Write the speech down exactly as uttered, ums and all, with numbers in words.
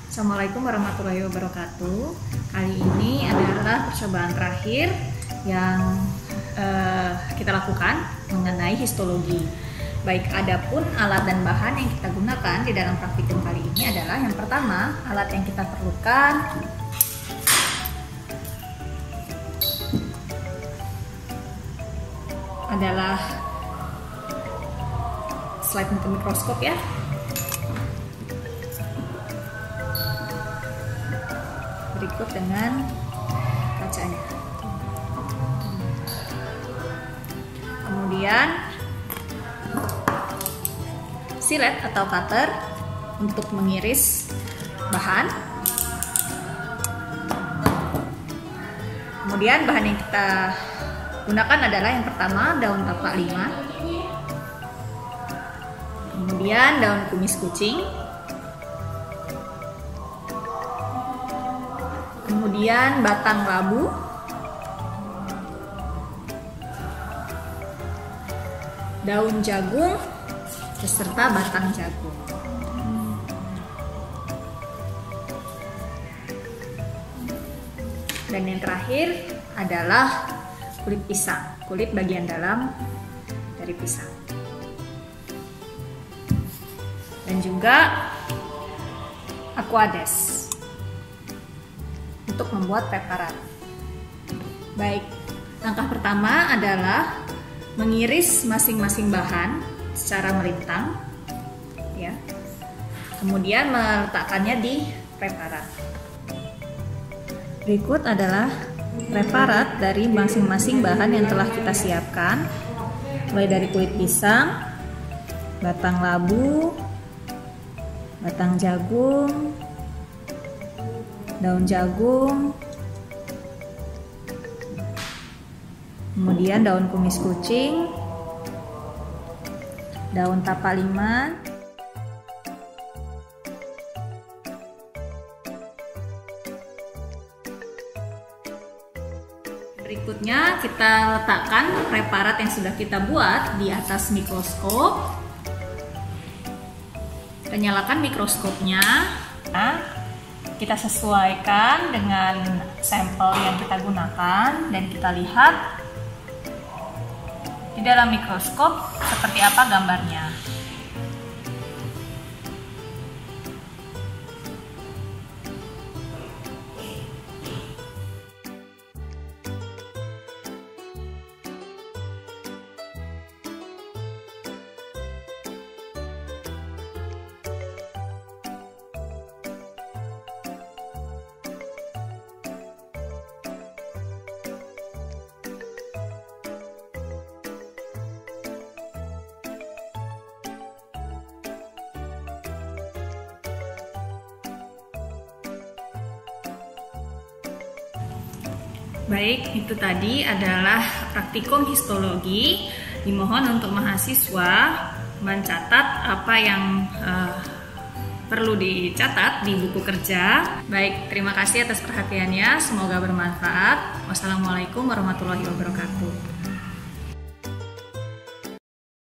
Assalamualaikum warahmatullahi wabarakatuh. Kali ini adalah percobaan terakhir yang uh, kita lakukan mengenai histologi. Baik, adapun alat dan bahan yang kita gunakan di dalam praktikum kali ini adalah yang pertama, alat yang kita perlukan adalah slide multimikroskop ya. Berikut dengan kacanya. Kemudian silet atau cutter untuk mengiris bahan. Kemudian bahan yang kita gunakan adalah yang pertama daun tapak lima, kemudian daun kumis kucing, kemudian batang labu, daun jagung, beserta batang jagung. Dan yang terakhir adalah kulit pisang, kulit bagian dalam dari pisang. Dan juga aquades untuk membuat preparat. Baik, langkah pertama adalah mengiris masing-masing bahan secara melintang, ya. Kemudian meletakkannya di preparat. Berikut adalah preparat dari masing-masing bahan yang telah kita siapkan, mulai dari kulit pisang, batang labu, batang jagung, daun jagung, kemudian daun kumis kucing, daun tapak lima, berikutnya kita letakkan preparat yang sudah kita buat di atas mikroskop. Kita nyalakan mikroskopnya. Nah, kita sesuaikan dengan sampel yang kita gunakan dan kita lihat di dalam mikroskop seperti apa gambarnya. Baik, itu tadi adalah praktikum histologi. Dimohon untuk mahasiswa mencatat apa yang uh, perlu dicatat di buku kerja. Baik, terima kasih atas perhatiannya. Semoga bermanfaat. Wassalamualaikum warahmatullahi wabarakatuh.